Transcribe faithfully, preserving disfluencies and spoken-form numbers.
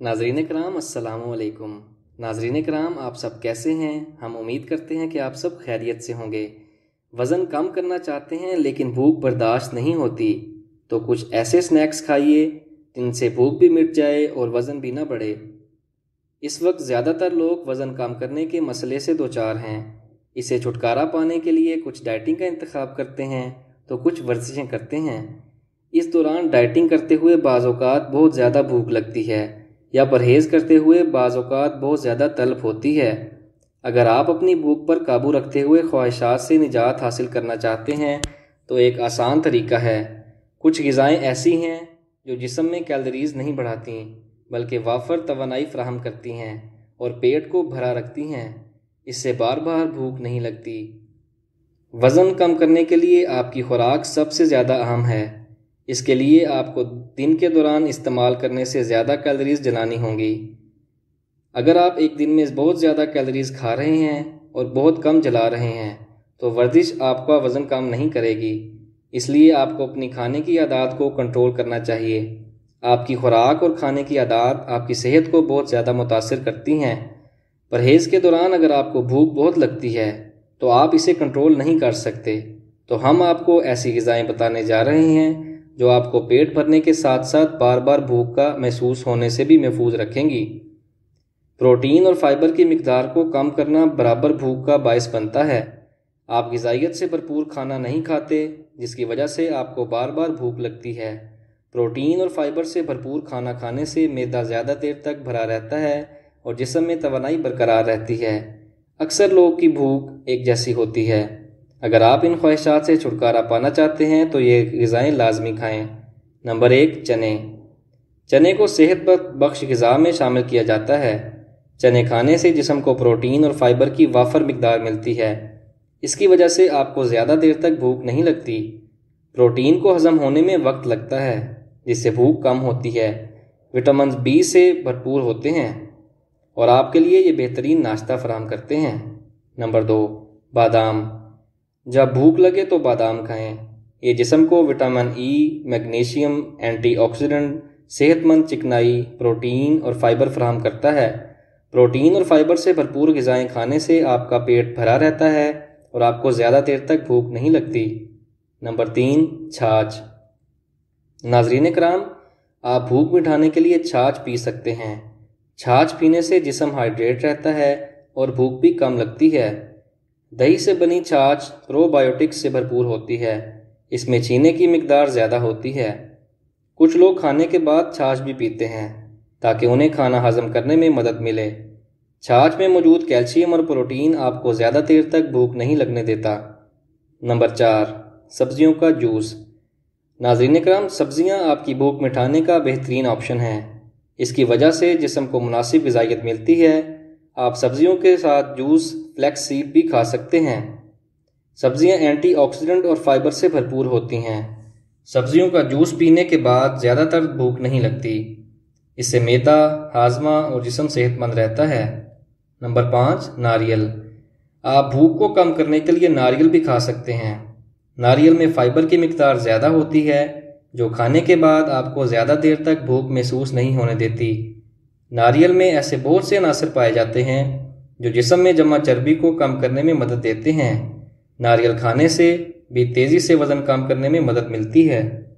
नाजरीन कराम अस्सलाम वालेकुम। नाजरीन कराम, आप सब कैसे हैं? हम उम्मीद करते हैं कि आप सब खैरियत से होंगे। वज़न कम करना चाहते हैं लेकिन भूख बर्दाश्त नहीं होती, तो कुछ ऐसे स्नैक्स खाइए जिनसे भूख भी मिट जाए और वज़न भी ना बढ़े। इस वक्त ज़्यादातर लोग वज़न कम करने के मसले से दो चार हैं। इसे छुटकारा पाने के लिए कुछ डाइटिंग का इंतखाब करते हैं तो कुछ वर्जिशें करते हैं। इस दौरान डाइटिंग करते हुए बाज़ औक़ात बहुत ज़्यादा भूख लगती है या परहेज़ करते हुए बाज़ औक़ात बहुत ज़्यादा तलब होती है। अगर आप अपनी भूख पर काबू रखते हुए ख्वाहिशात से निजात हासिल करना चाहते हैं तो एक आसान तरीका है। कुछ ग़िज़ाएँ ऐसी हैं जो जिस्म में कैलोरीज़ नहीं बढ़ाती बल्कि वाफर तवानाई फ़राहम करती हैं और पेट को भरा रखती हैं। इससे बार बार भूख नहीं लगती। वज़न कम करने के लिए आपकी खुराक सबसे ज़्यादा अहम है। इसके लिए आपको दिन के दौरान इस्तेमाल करने से ज़्यादा कैलोरीज़ जलानी होंगी। अगर आप एक दिन में बहुत ज़्यादा कैलोरीज़ खा रहे हैं और बहुत कम जला रहे हैं तो वर्जिश आपका वज़न कम नहीं करेगी। इसलिए आपको अपनी खाने की आदत को कंट्रोल करना चाहिए। आपकी खुराक और खाने की आदत आपकी सेहत को बहुत ज़्यादा मुतासिर करती हैं। परहेज़ के दौरान अगर आपको भूख बहुत लगती है तो आप इसे कंट्रोल नहीं कर सकते, तो हम आपको ऐसी ग़िज़ाएँ बताने जा रहे हैं जो आपको पेट भरने के साथ साथ बार बार भूख का महसूस होने से भी महफूज रखेंगी। प्रोटीन और फाइबर की मिकदार को कम करना बराबर भूख का बायस बनता है। आप ग़िज़ाइयत से भरपूर खाना नहीं खाते जिसकी वजह से आपको बार बार भूख लगती है। प्रोटीन और फाइबर से भरपूर खाना खाने से मैदा ज़्यादा देर तक भरा रहता है और जिस्म में तवानाई बरकरार रहती है। अक्सर लोगों की भूख एक जैसी होती है। अगर आप इन ख्वाहिशात से छुटकारा पाना चाहते हैं तो ये ग़िज़ाएँ लाजमी खाएँ। नंबर एक, चने। चने को सेहत बख्श ग़िज़ा में शामिल किया जाता है। चने खाने से जिस्म को प्रोटीन और फाइबर की वाफर मिकदार मिलती है। इसकी वजह से आपको ज़्यादा देर तक भूख नहीं लगती। प्रोटीन को हज़म होने में वक्त लगता है जिससे भूख कम होती है। विटामिन बी से भरपूर होते हैं और आपके लिए ये बेहतरीन नाश्ता फराहम करते हैं। नंबर दो, बादाम। जब भूख लगे तो बादाम खाएं। ये जिस्म को विटामिन ई, मैग्नीशियम, एंटीऑक्सीडेंट, सेहतमंद चिकनाई, प्रोटीन और फाइबर फराहम करता है। प्रोटीन और फाइबर से भरपूर ग़िज़ाएँ खाने से आपका पेट भरा रहता है और आपको ज़्यादा देर तक भूख नहीं लगती। नंबर तीन, छाछ। नाज़रीन कराम, आप भूख मिटाने के लिए छाछ पी सकते हैं। छाछ पीने से जिस्म हाइड्रेट रहता है और भूख भी कम लगती है। दही से बनी छाछ प्रोबायोटिक्स से भरपूर होती है। इसमें चीनी की मिकदार ज़्यादा होती है। कुछ लोग खाने के बाद छाछ भी पीते हैं ताकि उन्हें खाना हज़म करने में मदद मिले। छाछ में मौजूद कैल्शियम और प्रोटीन आपको ज़्यादा देर तक भूख नहीं लगने देता। नंबर चार, सब्जियों का जूस। नाज़रीन कराम, सब्जियां आपकी भूख मिटाने का बेहतरीन ऑप्शन हैं। इसकी वजह से जिस्म को मुनासिब ग़िज़ाइयत मिलती है। आप सब्जियों के साथ जूस, फ्लैक्स सीड भी खा सकते हैं। सब्जियां एंटीऑक्सीडेंट और फाइबर से भरपूर होती हैं। सब्जियों का जूस पीने के बाद ज़्यादातर भूख नहीं लगती। इससे मैदा, हाजमा और जिस्म सेहतमंद रहता है। नंबर पाँच, नारियल। आप भूख को कम करने के लिए नारियल भी खा सकते हैं। नारियल में फाइबर की मिकदार ज़्यादा होती है जो खाने के बाद आपको ज़्यादा देर तक भूख महसूस नहीं होने देती। नारियल में ऐसे बहुत से अनासर पाए जाते हैं जो जिस्म में जमा चर्बी को कम करने में मदद देते हैं। नारियल खाने से भी तेज़ी से वज़न कम करने में मदद मिलती है।